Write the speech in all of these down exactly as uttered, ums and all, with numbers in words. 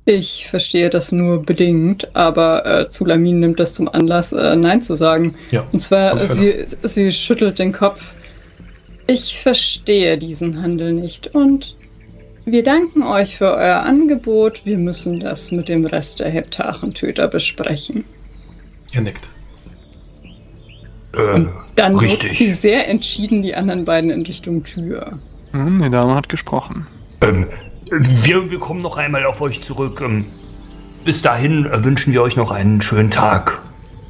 Ich verstehe das nur bedingt, aber äh, Zulamin nimmt das zum Anlass, äh, Nein zu sagen. Ja, und zwar, äh, sie, sie schüttelt den Kopf. Ich verstehe diesen Handel nicht und wir danken euch für euer Angebot. Wir müssen das mit dem Rest der Heptachentöter besprechen. Ihr nickt. Äh, und dann richtig. nutzt sie sehr entschieden die anderen beiden in Richtung Tür. Hm, die Dame hat gesprochen. Ähm, wir, wir kommen noch einmal auf euch zurück. Ähm, bis dahin äh, wünschen wir euch noch einen schönen Tag.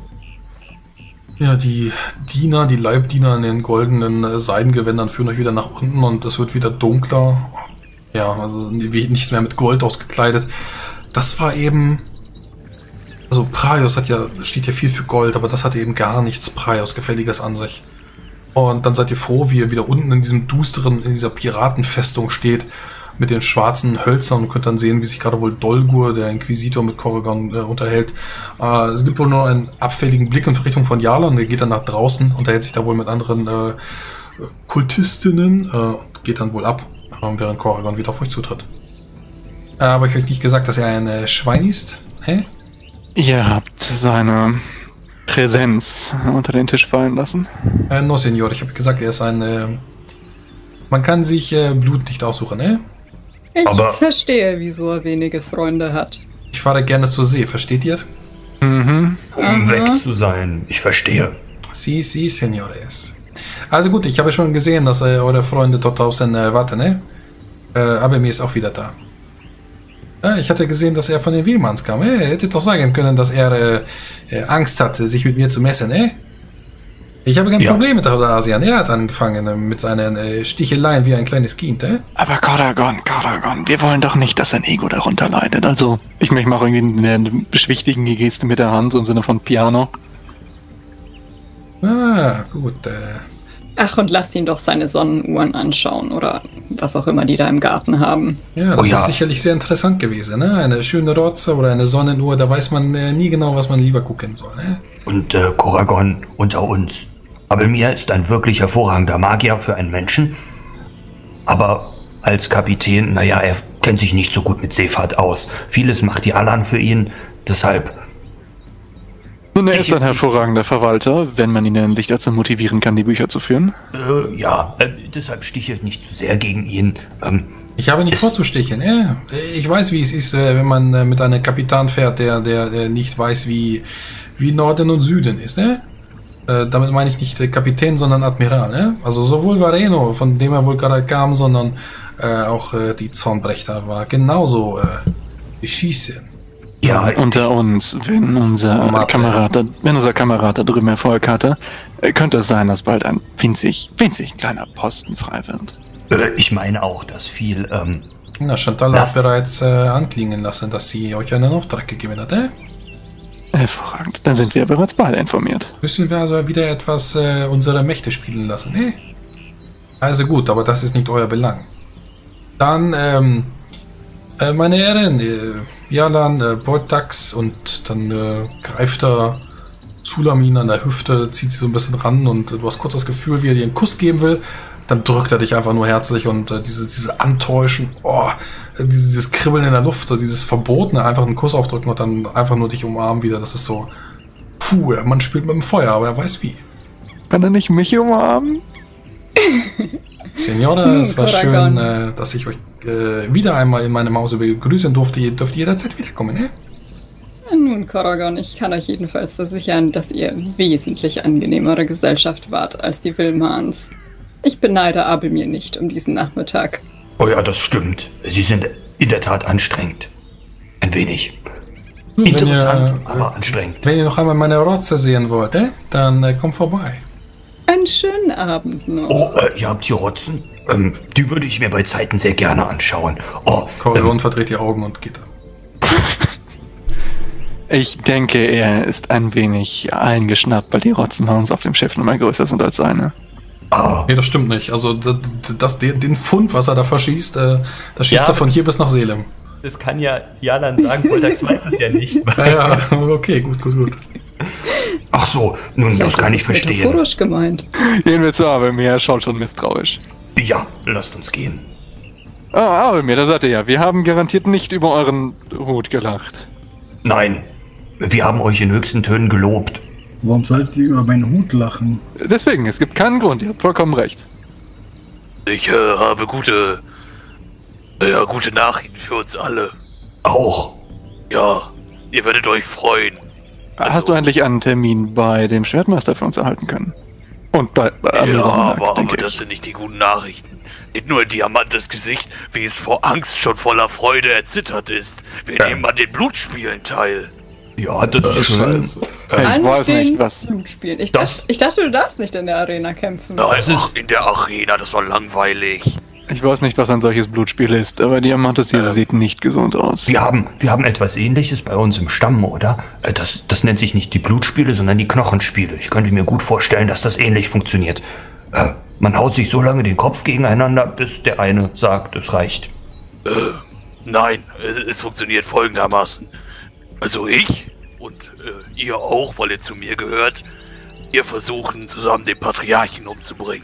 Ja, die Diener, die Leibdiener in den goldenen äh, Seidengewändern führen euch wieder nach unten und es wird wieder dunkler. Ja, also nichts mehr mit Gold ausgekleidet. Das war eben... Also Praios hat ja, steht ja viel für Gold, aber das hat eben gar nichts Praios-Gefälliges an sich. Und dann seid ihr froh, wie ihr wieder unten in diesem dusteren, in dieser Piratenfestung steht, mit den schwarzen Hölzern und könnt dann sehen, wie sich gerade wohl Dolgur, der Inquisitor, mit Korrigan äh, unterhält. Äh, es gibt wohl nur einen abfälligen Blick in Richtung von Jalan, der geht dann nach draußen, unterhält sich da wohl mit anderen äh, Kultistinnen äh, und geht dann wohl ab, äh, während Korrigan wieder auf euch zutritt. Äh, aber ich habe euch nicht gesagt, dass er ein äh, Schwein ist? Hä? Ihr habt seine Präsenz unter den Tisch fallen lassen? Äh, no, Senor, ich habe gesagt, er ist ein... Äh, man kann sich äh, Blut nicht aussuchen, ne? Ich Aber verstehe, wieso er wenige Freunde hat. Ich fahre gerne zur See, versteht ihr? Mhm. Um Aha. weg zu sein. Ich verstehe. Si, si, Senores. Also gut, ich habe schon gesehen, dass äh, eure Freunde dort draußen äh, warten, ne? Äh, aber mir ist auch wieder da. Äh, ich hatte gesehen, dass er von den Wilmans kam. Äh, hätte doch sagen können, dass er äh, äh, Angst hatte, sich mit mir zu messen, ne? Ich habe kein Ja. Problem mit der Asian. Er hat angefangen äh, mit seinen äh, Sticheleien wie ein kleines Kind, eh? Aber Korrigan, Korrigan, wir wollen doch nicht, dass sein Ego darunter leidet. Also, ich möchte mal irgendwie eine beschwichtigende Geste mit der Hand, so im Sinne von Piano. Ah, gut. Äh. Ach, und lasst ihn doch seine Sonnenuhren anschauen oder was auch immer die da im Garten haben. Ja, das Oh ja. ist sicherlich sehr interessant gewesen, ne? Eine schöne Rotze oder eine Sonnenuhr, da weiß man äh, nie genau, was man lieber gucken soll, ne? Und äh, Korrigan unter uns. Abelmir ist ein wirklich hervorragender Magier für einen Menschen. Aber als Kapitän, naja, er kennt sich nicht so gut mit Seefahrt aus. Vieles macht die Alan für ihn. Deshalb, Nun, er ist Ich- ein hervorragender Verwalter, wenn man ihn in Licht dazu motivieren kann, die Bücher zu führen. äh, ja, äh, deshalb stichelt nicht zu sehr gegen ihn. Ähm, Ich habe nicht Es- vorzustechen, ja. Ich weiß, wie es ist, äh, wenn man äh, mit einem Kapitän fährt, der, der, der nicht weiß, wie, wie Norden und Süden ist, ne? Äh, damit meine ich nicht äh, Kapitän, sondern Admiral, ne? Also sowohl Vareno, von dem er wohl gerade kam, sondern äh, auch äh, die Zornbrecher war genauso äh, beschissen. ja, Unter uns, wenn unser Mate. Kamerad, da- wenn unser Kamerad da drüben Erfolg hatte, äh, könnte es sein, dass bald ein winzig, winzig kleiner Posten frei wird. äh, ich meine auch, dass viel, ähm, Na, Chantal Lass- hat bereits äh, anklingen lassen, dass sie euch einen Auftrag gegeben hat, eh? Hervorragend. Dann sind wir bereits beide informiert. Müssen wir also wieder etwas äh, unsere Mächte spielen lassen, eh? Also gut, aber das ist nicht euer Belang. Dann, ähm, äh, meine Herren, äh, Jalan, äh, Bortax und dann äh, greift er Zulamin an der Hüfte, zieht sie so ein bisschen ran und äh, du hast kurz das Gefühl, wie er dir einen Kuss geben will. Dann drückt er dich einfach nur herzlich und äh, diese, diese Antäuschen, oh, äh, dieses, dieses Kribbeln in der Luft, so dieses Verbotene, einfach einen Kuss aufdrücken und dann einfach nur dich umarmen wieder. Das ist so, puh, man spielt mit dem Feuer, aber er weiß wie. Kann er nicht mich umarmen? Senora, Hm, es war Korrigan. schön, äh, dass ich euch äh, wieder einmal in meinem Hause begrüßen durfte. Ihr dürft jederzeit wiederkommen, ne? Nun, Korrigan, ich kann euch jedenfalls versichern, dass ihr wesentlich angenehmere Gesellschaft wart als die Wilmans. Ich beneide Abelmir nicht um diesen Nachmittag. oh ja, das stimmt. Sie sind in der Tat anstrengend. Ein wenig. Nun, wenn Interessant, ihr, aber anstrengend. Wenn ihr noch einmal meine Rotze sehen wollt, äh, dann äh, kommt vorbei. Einen schönen Abend noch. Oh, äh, ihr habt hier Rotzen? Ähm, die würde ich mir bei Zeiten sehr gerne anschauen. Oh, Corrigan ähm, verdreht die Augen und geht ab. Ich denke, er ist ein wenig eingeschnappt, weil die Rotzen bei uns auf dem Schiff nochmal größer sind als seine. ah, Nee, das stimmt nicht. Also das, das, den, den Pfund, was er da verschießt, äh, da schießt Ja. er von hier bis nach Salem. Das kann ja Jalan sagen, Voltax weiß es ja nicht. Ja, ja, okay, gut, gut, gut. ach so, nun, Vielleicht das kann ist ich es verstehen. metaphorisch gemeint. Gehen wir zu Abelmir, er schaut schon misstrauisch. Ja, lasst uns gehen. Ah, Abelmir, da seid ihr ja. Wir haben garantiert nicht über euren Hut gelacht. Nein, wir haben euch in höchsten Tönen gelobt. Warum solltet ihr über meinen Hut lachen? Deswegen, es gibt keinen Grund, ihr habt vollkommen recht. Ich äh, habe gute, äh, ja, gute Nachrichten für uns alle. Auch. Ja, ihr werdet euch freuen. Also, Hast du endlich einen Termin bei dem Schwertmeister für uns erhalten können? Und bei, bei Ja, Amir Rochenberg, aber, denke aber das ich. sind nicht die guten Nachrichten. Nicht nur ein diamantes Gesicht, wie es vor Angst schon voller Freude erzittert ist. Wir Ja. nehmen an den Blutspielen teil. Ja, das ist schön. Scheiße. Ich An weiß den nicht, was... Blutspielen. Ich, Das- dacht, ich dachte, du darfst nicht in der Arena kämpfen. Nein, Das ist- ach, in der Arena, das war langweilig. Ich weiß nicht, was ein solches Blutspiel ist, aber Diamantes hier Ähm. sieht nicht gesund aus. Wir haben, wir haben etwas Ähnliches bei uns im Stamm, oder? Äh, Das, das nennt sich nicht die Blutspiele, sondern die Knochenspiele. Ich könnte mir gut vorstellen, dass das ähnlich funktioniert. Äh, man haut sich so lange den Kopf gegeneinander, bis der eine sagt, es reicht. Nein, es, es funktioniert folgendermaßen. Also ich und äh, ihr auch, weil ihr zu mir gehört, wir versuchen zusammen den Patriarchen umzubringen.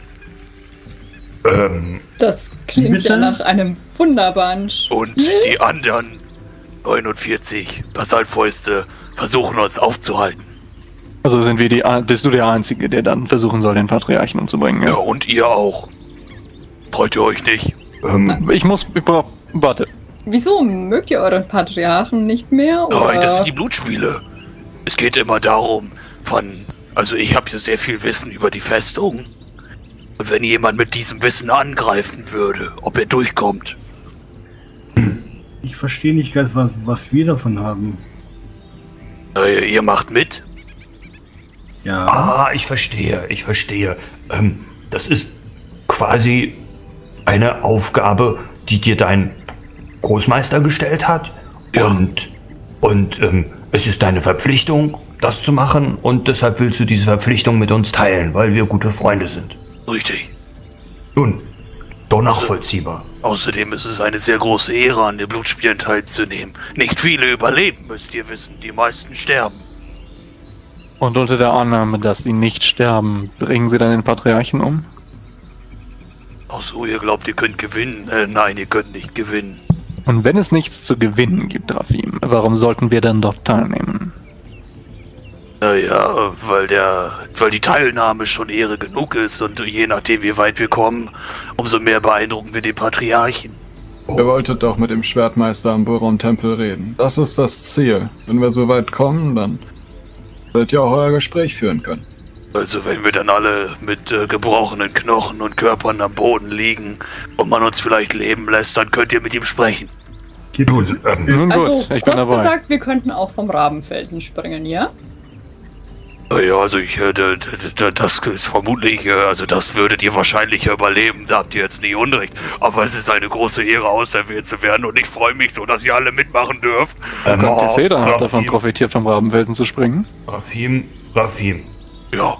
Ähm, Das klingt Bitte? ja nach einem wunderbaren Spiel. Und die anderen neunundvierzig Basaltfäuste versuchen uns aufzuhalten. Also sind wir die, bist du der Einzige, der dann versuchen soll, den Patriarchen umzubringen? Ja, Ja. und ihr auch. Freut ihr euch nicht? ähm, Ich muss, ich brauch, warte. Wieso mögt ihr euren Patriarchen nicht mehr? Oder? Nein, das sind die Blutspiele. Es geht immer darum, von... Also ich habe ja sehr viel Wissen über die Festung. Und wenn jemand mit diesem Wissen angreifen würde, ob er durchkommt. Ich verstehe nicht ganz, was, was wir davon haben. Äh, ihr macht mit? Ja. ah, ich verstehe, ich verstehe. Ähm, das ist quasi eine Aufgabe, die dir dein Großmeister gestellt hat. Ja. Und, und ähm, es ist deine Verpflichtung, das zu machen. Und deshalb willst du diese Verpflichtung mit uns teilen, weil wir gute Freunde sind. Richtig. Nun, doch nachvollziehbar. Außerdem ist es eine sehr große Ehre, an den Blutspielen teilzunehmen. Nicht viele überleben, müsst ihr wissen. Die meisten sterben. Und unter der Annahme, dass sie nicht sterben, bringen sie dann den Patriarchen um? Ach so, ihr glaubt, ihr könnt gewinnen? Äh, nein, ihr könnt nicht gewinnen. Und wenn es nichts zu gewinnen gibt, Rafim, warum sollten wir dann dort teilnehmen? Naja, weil der, weil die Teilnahme schon Ehre genug ist und je nachdem, wie weit wir kommen, umso mehr beeindrucken wir den Patriarchen. Ihr wolltet doch mit dem Schwertmeister am Boron-Tempel reden. Das ist das Ziel. Wenn wir so weit kommen, dann werdet ihr auch euer Gespräch führen können. Also wenn wir dann alle mit äh, gebrochenen Knochen und Körpern am Boden liegen und man uns vielleicht leben lässt, dann könnt ihr mit ihm sprechen. Gibt es, Nun, ähm, Nun gut, Also, ich bin kurz dabei. gesagt, wir könnten auch vom Rabenfelsen springen, ja? Naja, also ich, äh, d- d- d- das ist vermutlich, äh, also das würdet ihr wahrscheinlich überleben, da habt ihr jetzt nicht Unrecht. Aber es ist eine große Ehre, auserwählt zu werden und ich freue mich so, dass ihr alle mitmachen dürft. ähm, Und Seda hat davon Rafim, profitiert, vom Rabenfelsen zu springen. Rafim, Rafim. Ja,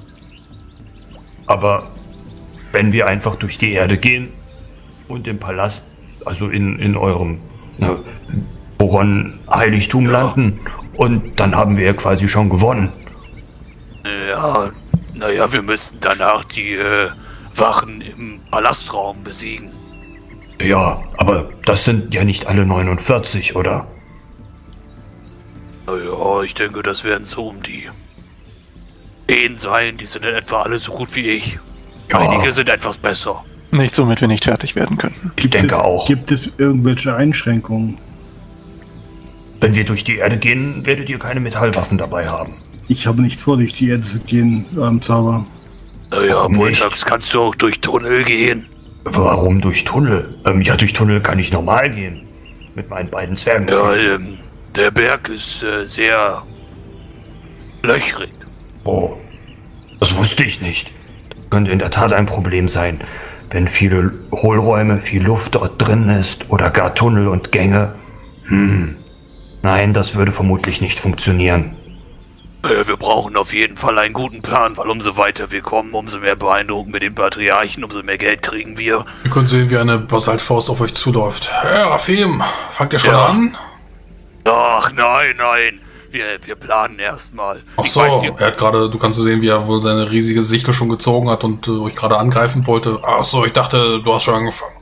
Aber wenn wir einfach durch die Erde gehen und im Palast, also in, in eurem ne, Boron-Heiligtum Ja. landen, und dann haben wir ja quasi schon gewonnen. ja, naja, wir müssen danach die äh, Wachen im Palastraum besiegen. Ja, aber das sind ja nicht alle neunundvierzig, oder? Naja, ich denke, das werden so um die zehn sein, die sind in etwa alle so gut wie ich. Ja. Einige sind etwas besser. Nicht, womit wir nicht fertig werden könnten. Ich denke es, auch. Gibt es irgendwelche Einschränkungen? Wenn wir durch die Erde gehen, werdet ihr keine Metallwaffen dabei haben. Ich habe nicht vor, durch die Erde zu gehen, ähm, Zauber. Naja, Warum nicht? montags kannst du auch durch Tunnel gehen. Warum durch Tunnel? Ähm, ja, durch Tunnel kann ich normal gehen. Mit meinen beiden Zwergen. Ja, ähm, der Berg ist äh, sehr löchrig. Oh, das wusste ich nicht. Das könnte in der Tat ein Problem sein, wenn viele Hohlräume, viel Luft dort drin ist oder gar Tunnel und Gänge. Hm. Nein, das würde vermutlich nicht funktionieren. Äh, wir brauchen auf jeden Fall einen guten Plan, weil umso weiter wir kommen, umso mehr beeindrucken wir den Patriarchen, umso mehr Geld kriegen wir. Ihr könnt sehen, wie eine Basaltfaust auf euch zuläuft. Hey, Rafim, fangt ihr schon Ja. an? Ach nein, nein, wir, wir planen erstmal. Ach Ich so, weiß, die- er hat gerade, du kannst so sehen, wie er wohl seine riesige Sichel schon gezogen hat und äh, euch gerade angreifen wollte. Ach so, ich dachte, du hast schon angefangen.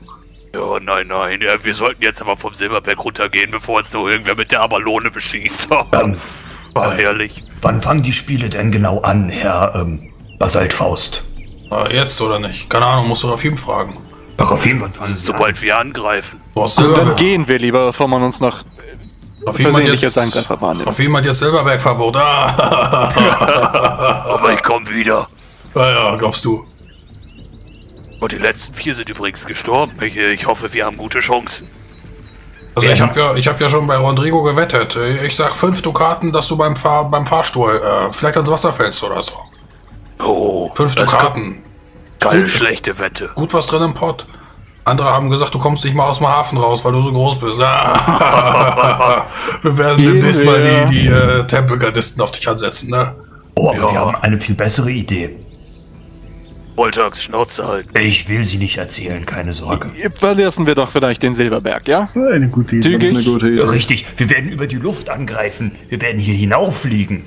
Ja, nein, nein. Ja, wir sollten jetzt aber vom Silberberg runtergehen, bevor uns noch irgendwer mit der Abalone beschießt. Ähm, War herrlich. Wann fangen die Spiele denn genau an, Herr ähm, Basaltfaust? Äh, jetzt oder nicht? Keine Ahnung, musst du Rafim fragen. Ach, auf jeden Fall fangen sie an. Sobald wir angreifen. Du hast Und dann Silberberg. gehen wir lieber, bevor man uns noch Rafim hat versehentlich als jetzt, Angreifer wahrnimmt. Rafim hat jetzt Silberbergverbot. Ah. Aber ich komme wieder. Ja, ja, glaubst du. Und die letzten vier sind übrigens gestorben. Ich, ich hoffe, wir haben gute Chancen. Also Ja. ich habe ja, ich hab ja schon bei Rodrigo gewettet. Ich sag fünf Dukaten, dass du beim, Fahr beim Fahrstuhl äh, vielleicht ans Wasser fällst oder so. Oh, Fünf das Dukaten. Keine Gut. schlechte Wette. Gut was drin im Pott. Andere haben gesagt, du kommst nicht mal aus dem Hafen raus, weil du so groß bist. Ah. Wir werden Gehen demnächst mal wir. die, die äh, Tempelgardisten auf dich ansetzen, ne? Oh, aber Ja. wir haben eine viel bessere Idee. Wolltags Schnauze halten. Ich will sie nicht erzählen, keine Sorge. Verlassen wir doch vielleicht den Silberberg, ja? Eine gute Idee. Das ist eine gute Idee. Richtig, wir werden über die Luft angreifen. Wir werden hier hinauffliegen.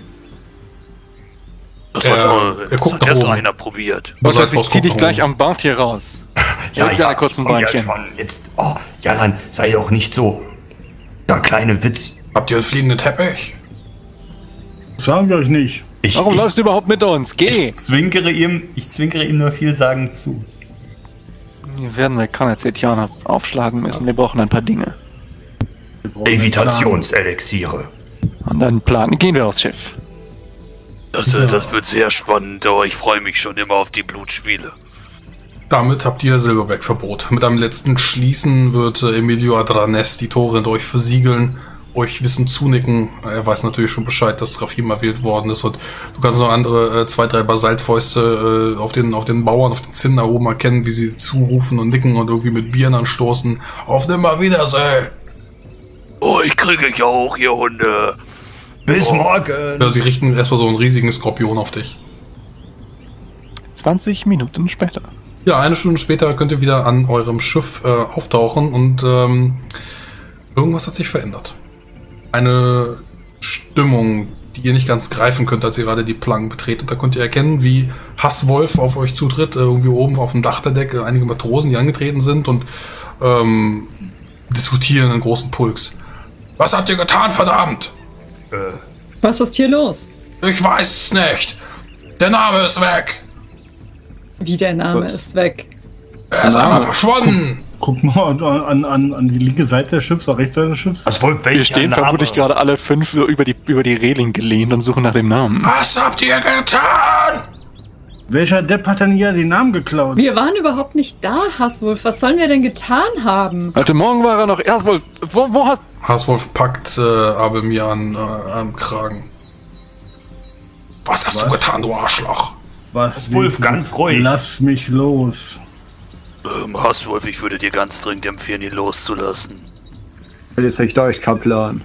Das Er- hat, er das guckt hat nach erst oben. einer probiert. Wolfgang, ich Faust, zieh guck dich nach gleich oben. am Bart hier raus. Ja, Mit ja, deiner kurzen ich komm ja Beinchen. schon. Jetzt, oh, Jalan, sei auch nicht so. Der kleine Witz. Habt ihr einen fliegenden Teppich? Das sagen wir euch nicht. Ich, Warum ich, läufst du überhaupt mit uns? Geh! Ich zwinkere ihm, ich zwinkere ihm nur vielsagend zu. Wir werden bei Kanazetianer aufschlagen müssen. Wir brauchen ein paar Dinge. Wir brauchen einen Levitationselixiere. Und dann planen. Gehen wir aufs Schiff. Das, äh, das wird sehr spannend, aber ich freue mich schon immer auf die Blutspiele. Damit habt ihr Silberbergverbot. Mit einem letzten Schließen wird äh, Emilio Adranes die Tore hinter euch versiegeln, euch Wissen zunicken. Er weiß natürlich schon Bescheid, dass Rafim erwählt worden ist und du kannst noch andere äh, zwei, drei Basaltfäuste äh, auf den auf den Mauern, auf den Zinnen da oben erkennen, wie sie zurufen und nicken und irgendwie mit Bieren anstoßen. Auf Nimmerwiedersehen! Oh, ich kriege euch auch, ihr Hunde. Bis Oh. morgen. Ja, sie richten erstmal so einen riesigen Skorpion auf dich. zwanzig Minuten später. Ja, eine Stunde später könnt ihr wieder an eurem Schiff äh, auftauchen und ähm, irgendwas hat sich verändert. Eine Stimmung, die ihr nicht ganz greifen könnt, als ihr gerade die Planken betretet. Da könnt ihr erkennen, wie Hasswolf auf euch zutritt, äh, irgendwie oben auf dem Dach der Decke, einige Matrosen, die angetreten sind und ähm, diskutieren in großen Pulks. Was habt ihr getan, verdammt? Äh, Was ist hier los? Ich weiß es nicht. Der Name ist weg. Wie der Name Was? ist weg. Er ist Name? einfach verschwunden. Guck mal an, an, an die linke Seite des Schiffs, oder rechte Seite des Schiffs. was wollt Wir welcher stehen Name? vermutlich gerade alle fünf so über die, über die Reling gelehnt und suchen nach dem Namen. Was habt ihr getan? Welcher Depp hat denn hier den Namen geklaut? Wir waren überhaupt nicht da, Hasswolf. Was sollen wir denn getan haben? Heute Morgen war er noch erst wohl. Wo, wo hast Hasswolf packt äh, Abelmir an, äh, am Kragen. Was hast du Was? getan, du Arschloch? Was? Wolf, wie- ganz ruhig. Lass mich los. Ähm, Hasswolf, ich würde dir ganz dringend empfehlen, ihn loszulassen. Jetzt nicht durch, Kaplan.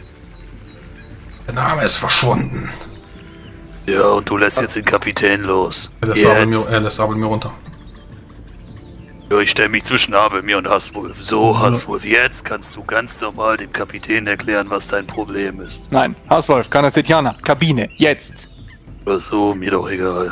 Der Name ist verschwunden. Ja, und du lässt jetzt den Kapitän los. Er lässt, Abelmir, Jetzt. er lässt Abelmir runter. Ja, ich stelle mich zwischen Abelmir und Hasswolf. So, Hasswolf, jetzt kannst du ganz normal dem Kapitän erklären, was dein Problem ist. Nein, Hauswolf, Kanazetianer, Kabine, jetzt! Oder so, mir doch egal.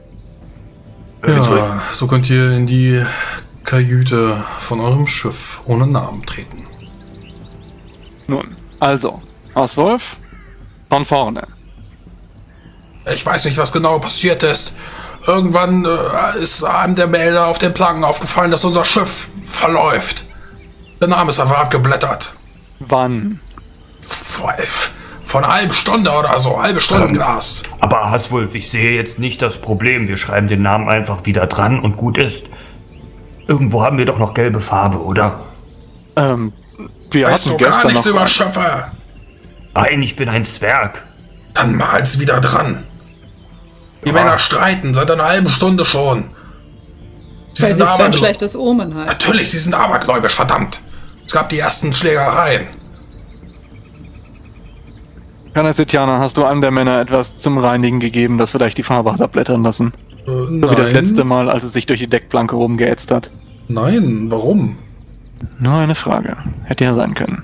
Ja, so könnt ihr in die Kajüte von eurem Schiff ohne Namen treten. Nun, also, Hauswolf, von vorne. Ich weiß nicht, was genau passiert ist. Irgendwann äh, ist einem der Melder auf den Planken aufgefallen, dass unser Schiff verläuft. Der Name ist einfach abgeblättert. Wann? Vor, vor einer halben Stunde oder so, halbe Stunde Ähm. Glas. Aber Hasswolf, ich sehe jetzt nicht das Problem. Wir schreiben den Namen einfach wieder dran und gut ist. Irgendwo haben wir doch noch gelbe Farbe, oder? Ähm, wir Weißt du hatten gar gestern nichts noch... über Schiffe? Nein, ich bin ein Zwerg. Dann mal's wieder dran. Die Ja. Männer streiten seit einer halben Stunde schon. Sie Weil sind sie es für ein abergläu- schlechtes Omen halt. Natürlich, sie sind abergläubisch, verdammt. Es gab die ersten Schlägereien. Kanazetianer, hast du einem der Männer etwas zum Reinigen gegeben, das vielleicht die Farbe hat abblättern lassen? Äh, So nein, wie das letzte Mal, als es sich durch die Deckplanke rumgeätzt hat. Nein, warum? Nur eine Frage. Hätte ja sein können.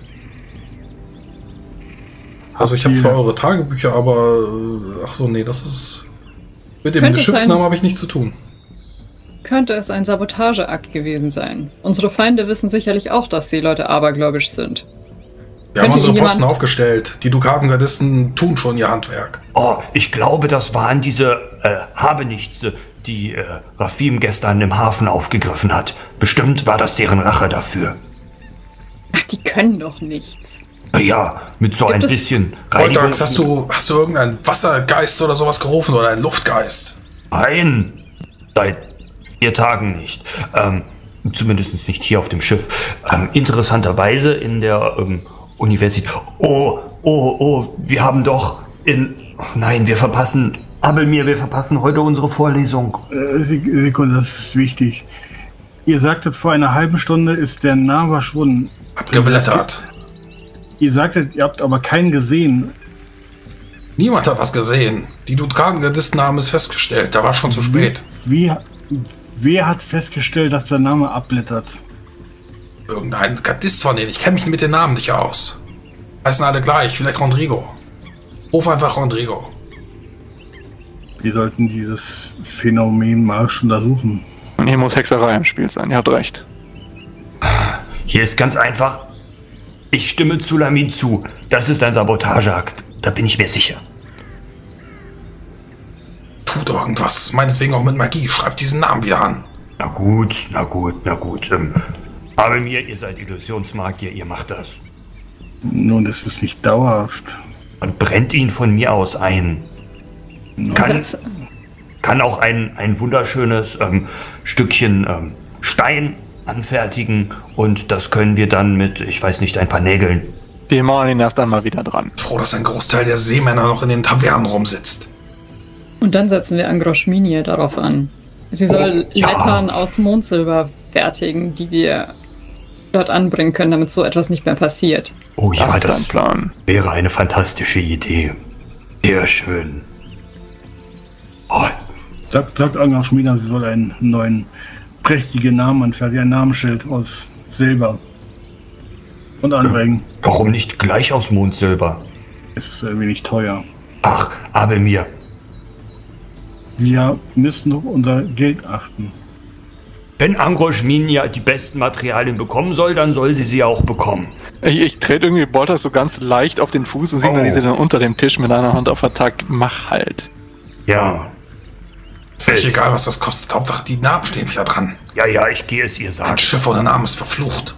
Also ich habe Habt zwar ihr- eure Tagebücher, aber... äh, Ach so, nee, das ist... Mit dem Könnte es Schiffsnamen sein- habe ich nichts zu tun. könnte es ein Sabotageakt gewesen sein. Unsere Feinde wissen sicherlich auch, dass Seeleute abergläubisch sind. Wir haben Könnte unsere Ihnen Posten jemand- aufgestellt. Die Dukatengardisten tun schon ihr Handwerk. Oh, ich glaube, das waren diese äh, Habenichtse, die äh, Rafim gestern im Hafen aufgegriffen hat. Bestimmt war das deren Rache dafür. Ach, die können doch nichts. Ja, mit so Gibt ein es- bisschen Voltax, hast du, hast du irgendeinen Wassergeist oder sowas gerufen oder einen Luftgeist? Nein, seit vier Tagen nicht. Ähm, zumindest nicht hier auf dem Schiff. Ähm, interessanterweise in der ähm, Universität. Oh, oh, oh, wir haben doch in... Oh nein, wir verpassen... Abelmir, wir verpassen heute unsere Vorlesung. Äh, Sek- Sekunde, das ist wichtig. Ihr sagtet, vor einer halben Stunde ist der Name verschwunden. Abgeblättert. Ihr sagtet, ihr habt aber keinen gesehen. Niemand hat was gesehen. Die Dukatengardisten haben es festgestellt. Da war schon zu spät. Wie, wer hat festgestellt, dass der Name abblättert? Irgendein Gardist von denen. Ich kenne mich mit den Namen nicht aus. Heißen alle gleich. Vielleicht Rodrigo. Ruf einfach Rodrigo. Wir sollten dieses Phänomen mal untersuchen. Und hier muss Hexerei im Spiel sein, ihr habt recht. Hier ist ganz einfach. Ich stimme zu Lamin zu. Das ist ein Sabotageakt. Da bin ich mir sicher. Tut irgendwas. Meinetwegen auch mit Magie. Schreibt diesen Namen wieder an. Na gut, na gut, na gut. Ähm, aber mir, ihr seid Illusionsmagier, ihr macht das. Nun, das ist nicht dauerhaft. Und brennt ihn von mir aus ein. Kann, Das, kann auch ein, ein wunderschönes ähm, Stückchen ähm, Stein anfertigen und das können wir dann mit, ich weiß nicht, ein paar Nägeln. Wir malen ihn erst einmal wieder dran. Froh, dass ein Großteil der Seemänner noch in den Tavernen rumsitzt. und dann setzen wir Angroschminie darauf an. Sie soll Oh, ja. Lettern aus Mondsilber fertigen, die wir dort anbringen können, damit so etwas nicht mehr passiert. Oh ja, Das ist das ein Plan. wäre eine fantastische Idee. Sehr schön. Oh, Sagt, sagt Angra Schmieder, sie soll einen neuen prächtigen Namen anfertigen, ein Namensschild aus Silber. Und anbringen. warum nicht gleich aus Mondsilber? Es ist ein wenig teuer. Ach, aber mir. Wir müssen auf unser Geld achten. Wenn Angroschminia die besten Materialien bekommen soll, dann soll sie sie auch bekommen. Ich, ich trete irgendwie Bolter so ganz leicht auf den Fuß und signalisiere Oh. dann unter dem Tisch mit einer Hand auf Attack, mach halt. Ja. Völlig egal, was das kostet. Hauptsache, die Namen stehen wieder dran. Ja, ja, ich gehe es ihr Ein sagen. Schiff ohne Namen ist verflucht.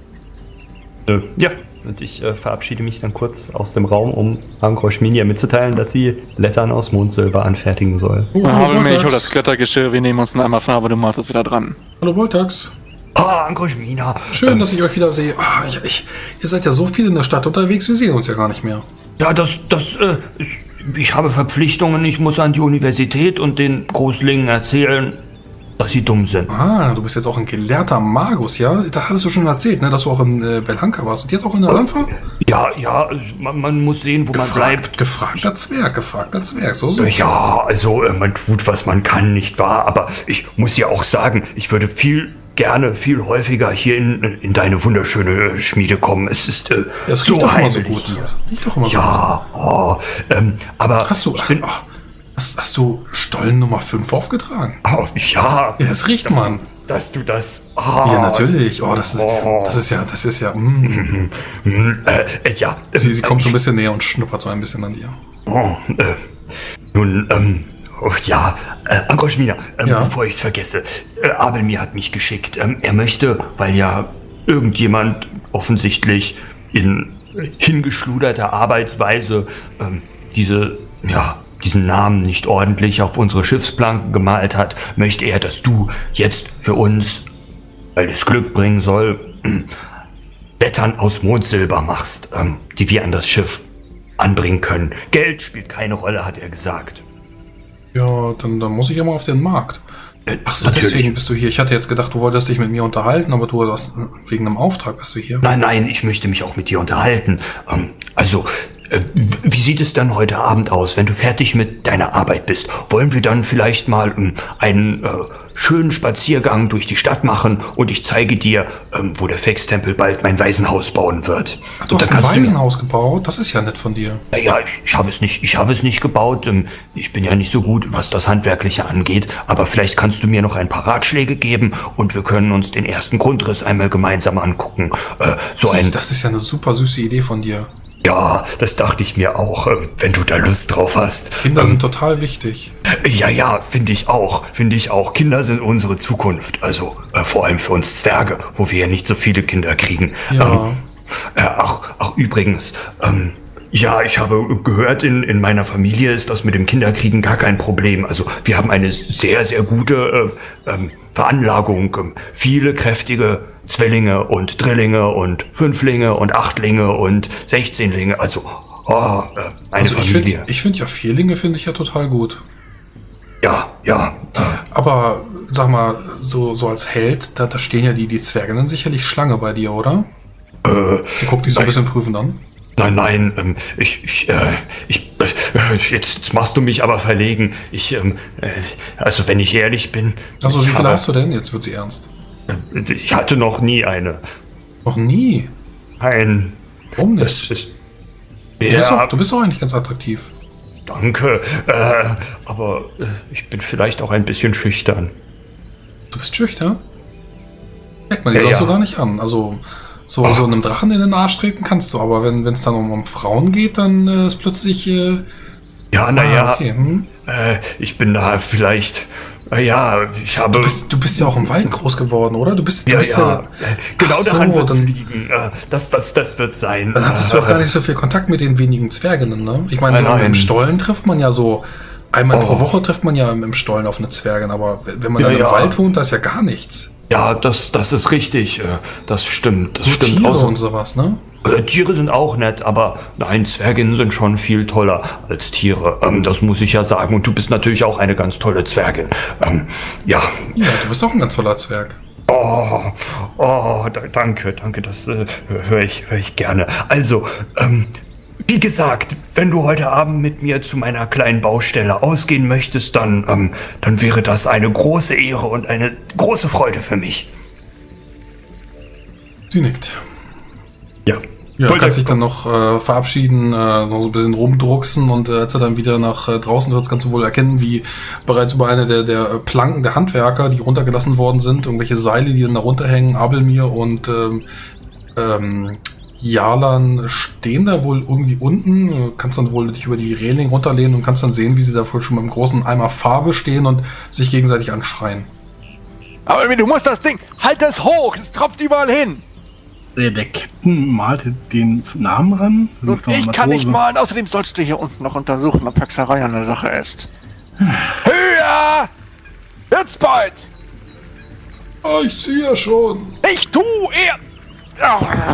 Äh, ja, und ich äh, verabschiede mich dann kurz aus dem Raum, um Angroschminia mitzuteilen, dass sie Lettern aus Mondsilber anfertigen soll. Oh, Dann hallo, haben wir, ich hol das Voltax. Klettergeschirr, wir nehmen uns einen Eimer von, aber du malst es wieder dran. Hallo, Voltax. Ah, Angroschmina. Schön, dass ich euch wieder sehe. Ah, ich, ich, ihr seid ja so viel in der Stadt unterwegs, wir sehen uns ja gar nicht mehr. Ja, das, das, äh, ist, ich habe Verpflichtungen, ich muss an die Universität und den Großlingen erzählen, dass sie dumm sind. Ah, du bist jetzt auch ein gelehrter Magus, ja? Da hattest du schon erzählt, ne, dass du auch in äh, Belhanka warst. Und jetzt auch in der Alpha? Ja, ja, man, man muss sehen, wo man bleibt. Gefragt, gefragter Zwerg, gefragter Zwerg, so, so. Ja, also äh, man tut, was man kann, nicht wahr? Aber ich muss ja auch sagen, ich würde viel gerne, viel häufiger hier in, in deine wunderschöne Schmiede kommen. Es ist äh, Das so riecht doch immer so heimelig gut. hier. Riecht doch immer so Ja, oh, ähm, aber gut. Hast du, ich bin, oh, hast, hast du Stollen Nummer fünf aufgetragen? oh, ja, Ja, das riecht man. dass du das. Oh, Ja, natürlich. Oh, das ist, Oh. das ist ja, das ist ja, mm. Hm, äh, äh, ja. Sie, sie äh, kommt so ein ich- bisschen näher und schnuppert so ein bisschen an dir. Oh, äh, nun, ähm, oh, ja, äh, Angroschmina, ähm, Ja. bevor ich's vergesse, äh, Abelmir hat mich geschickt. Ähm, er möchte, weil ja irgendjemand offensichtlich in hingeschluderter Arbeitsweise ähm, diese, ja, diesen Namen nicht ordentlich auf unsere Schiffsplanken gemalt hat, möchte er, dass du jetzt für uns, weil es Glück bringen soll, Lettern aus Mondsilber machst, ähm, die wir an das Schiff anbringen können. Geld spielt keine Rolle, hat er gesagt. Ja, dann, dann muss ich ja mal auf den Markt. Äh, Ach so, deswegen bist du hier. Ich hatte jetzt gedacht, du wolltest dich mit mir unterhalten, aber du hast, wegen einem Auftrag bist du hier. Nein, nein, ich möchte mich auch mit dir unterhalten. Ähm, also, Äh, wie sieht es dann heute Abend aus, wenn du fertig mit deiner Arbeit bist? Wollen wir dann vielleicht mal ähm, einen äh, schönen Spaziergang durch die Stadt machen und ich zeige dir, ähm, wo der Fextempel bald mein Waisenhaus bauen wird? Ach, du und hast ein Waisenhaus gebaut? Das ist ja nett von dir. Naja, ich, ich habe es nicht, ich habe es nicht gebaut. Ähm, ich bin ja nicht so gut, was das Handwerkliche angeht. Aber vielleicht kannst du mir noch ein paar Ratschläge geben und wir können uns den ersten Grundriss einmal gemeinsam angucken. Äh, so das, ein ist, das ist ja eine super süße Idee von dir. Ja, das dachte ich mir auch, äh, wenn du da Lust drauf hast. Kinder ähm, sind total wichtig. Ja, ja, finde ich auch, finde ich auch. Kinder sind unsere Zukunft, also äh, vor allem für uns Zwerge, wo wir ja nicht so viele Kinder kriegen. Ja. Ähm, äh, ach, ach, übrigens, ähm, ja, ich habe gehört, in, in meiner Familie ist das mit dem Kinderkriegen gar kein Problem. Also wir haben eine sehr, sehr gute äh, ähm, Veranlagung. Ähm, viele kräftige Zwillinge und Drillinge und Fünflinge und Achtlinge und Sechzehnlinge. Also, oh, äh, eine Also ich Familie. finde ich find ja Vierlinge finde ich ja total gut. Ja, ja. Aber sag mal, so, so als Held, da, da stehen ja die, die Zwerge dann sicherlich Schlange bei dir, oder? Äh, Sie guckt dich so ein nein. bisschen prüfend an. Nein, nein, ähm, ich, ich, äh, ich, äh, jetzt, jetzt machst du mich aber verlegen. Ich, ähm, äh, also wenn ich ehrlich bin. Also ich wie viel habe, hast du denn? Jetzt wird sie ernst. äh, Ich hatte noch nie eine. Noch nie. Ein. Warum nicht? Das ist. Du bist, Ja, auch, du bist auch eigentlich ganz attraktiv. danke. Äh, aber äh, ich bin vielleicht auch ein bisschen schüchtern. Du bist schüchtern? Merkt man dir Ja, sonst ja. so gar nicht an. Also so, so einem Drachen in den Arsch treten kannst du, aber wenn es dann um, um Frauen geht, dann äh, ist plötzlich... Äh, Ja, naja, ah, okay. hm. äh, ich bin da vielleicht. Äh, ja, ich habe. Du bist, du bist ja auch im Wald groß geworden, oder? Du bist, du ja, bist ja, ja... äh, genau Ach so, daran wird dann- liegen. Äh, das, das, das wird sein. Dann hattest du Äh, auch gar nicht so viel Kontakt mit den wenigen Zwerginnen, ne? Ich meine, so Nein, nein. im Stollen trifft man ja so... Einmal Oh. pro Woche trifft man ja im, im Stollen auf eine Zwergin, aber wenn man Ja, dann im ja. Wald wohnt, da ist ja gar nichts. Ja, das, das ist richtig. äh, Das stimmt. Das Nur stimmt. Tiere Außer- und sowas, ne? Äh, Tiere sind auch nett, aber nein, Zwerginnen sind schon viel toller als Tiere. Ähm, das muss ich ja sagen. Und du bist natürlich auch eine ganz tolle Zwergin. Ähm, ja. Ja, du bist auch ein ganz toller Zwerg. Oh, oh, da, danke, danke. Das äh, höre ich, hör ich gerne. Also, ähm, wie gesagt, wenn du heute Abend mit mir zu meiner kleinen Baustelle ausgehen möchtest, dann, ähm, dann wäre das eine große Ehre und eine große Freude für mich. Sie nickt. Ja. Ja, du Wollte- kannst dich dann noch äh, verabschieden, äh, noch so ein bisschen rumdrucksen und äh, als er dann wieder nach äh, draußen tritt, kannst du wohl erkennen, wie bereits über eine der, der äh, Planken der Handwerker, die runtergelassen worden sind, irgendwelche Seile, die dann da runterhängen, Abelmir und ähm, ähm, Jalan stehen da wohl irgendwie unten. Du kannst dann wohl dich über die Reling runterlehnen und kannst dann sehen, wie sie da wohl schon mit einem großen Eimer Farbe stehen und sich gegenseitig anschreien. Aber du musst das Ding, halt das hoch, es tropft überall hin. Der, der Captain malte den Namen ran. Und ich kann nicht malen, außerdem sollst du hier unten noch untersuchen, ob Hexerei eine Sache ist. Höher! Wird's bald! Ah, ich sehe ja schon. Ich tu er... Ah.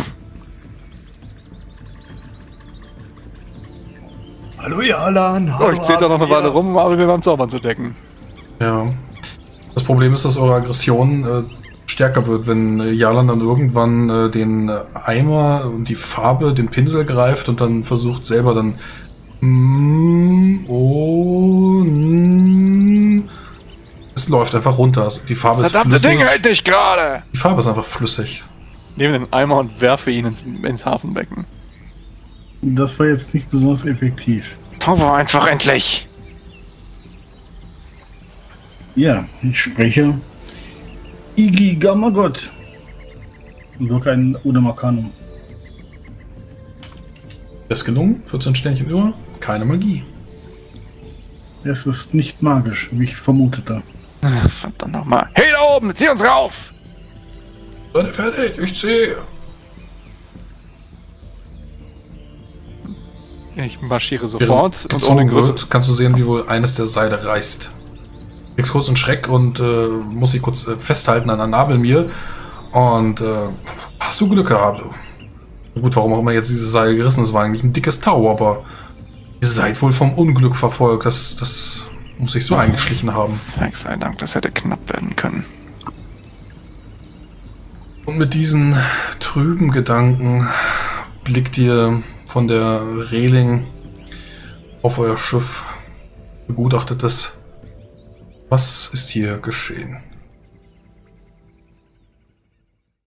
Hallo Jalan. Oh, ich zähl da noch eine Weile rum, um aber wir beim Zaubern zu decken. Ja. Das Problem ist, dass eure Aggression äh, stärker wird, wenn äh, Jalan dann irgendwann äh, den äh, Eimer und die Farbe, den Pinsel greift und dann versucht selber dann mm, oh, mm, es läuft einfach runter. Die Farbe ist Verdammte flüssig. Ding hält dich gerade! Die Farbe ist einfach flüssig. Nehme den Eimer und werfe ihn ins, ins Hafenbecken. Das war jetzt nicht besonders effektiv. Zauber einfach endlich! Ja, ich spreche Igi Gamagot und wirke ein Udamakanum. Das ist gelungen. vierzehn Sternchen über. Keine Magie. Es ist nicht magisch, wie ich vermutete. Ach, verdammt nochmal. Hey da oben, zieh uns rauf! Seid ihr fertig? Ich sehe. Ich marschiere sofort Während und ohne gezogen Größe. wird, kannst du sehen, wie wohl eines der Seile reißt. Kriegst kurz einen Schreck und äh, muss sich kurz äh, festhalten an der Nabelmir. Und äh, hast du Glück gehabt. Gut, warum auch immer jetzt dieses Seil gerissen ist, war eigentlich ein dickes Tau, aber ihr seid wohl vom Unglück verfolgt. Das, das muss sich so eingeschlichen haben. Dank sei Dank, das hätte knapp werden können. Und mit diesen trüben Gedanken blickt ihr von der Reling auf euer Schiff, begutachtet es. Was ist hier geschehen?